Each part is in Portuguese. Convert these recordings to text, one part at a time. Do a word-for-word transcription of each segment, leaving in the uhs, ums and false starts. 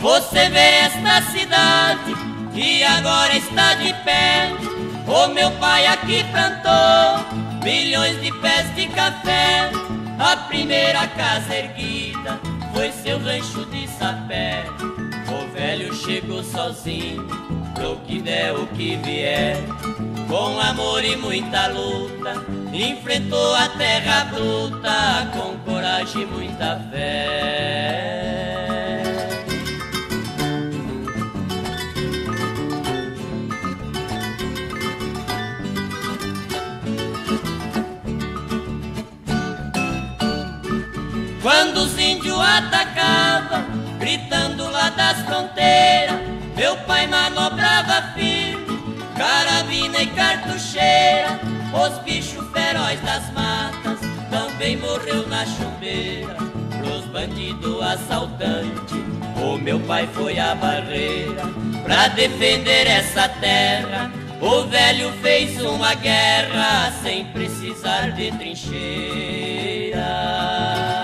Você vê esta cidade que agora está de pé. O meu pai aqui plantou milhões de pés de café. A primeira casa erguida foi seu rancho de sapé. O velho chegou sozinho, pro que der o que vier. Com amor e muita luta, enfrentou a terra bruta, com coragem e muita fé. Quando os índios atacavam, gritando lá das fronteiras, meu pai manobrava firme, carabina e cartucheira. Os bichos ferozes das matas também morreu na chumbeira. Pros bandidos assaltantes, o meu pai foi à barreira. Pra defender essa terra, o velho fez uma guerra sem precisar de trincheira.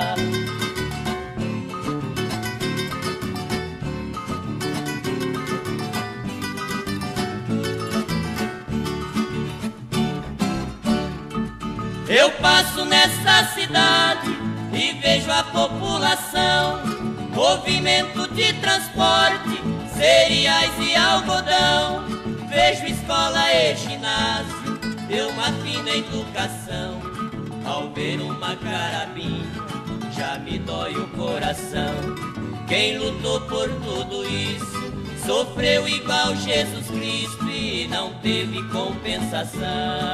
Eu passo nessa cidade e vejo a população, movimento de transporte, cereais e algodão. Vejo escola e ginásio e uma fina educação. Ao ver uma carabina já me dói o coração. Quem lutou por tudo isso sofreu igual Jesus Cristo e não teve compensação.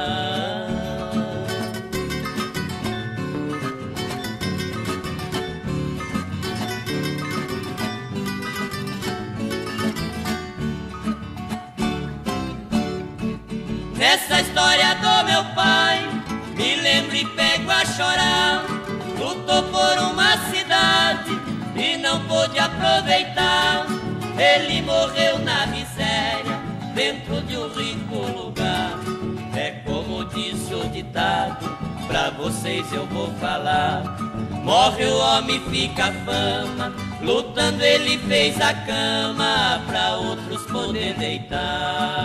Nessa história do meu pai, me lembro e pego a chorar. Lutou por uma cidade e não pôde aproveitar. Ele morreu na miséria, dentro de um rico lugar. É como disse o ditado, pra vocês eu vou falar. Morre o homem, fica a fama, lutando ele fez a cama pra outros poder deitar.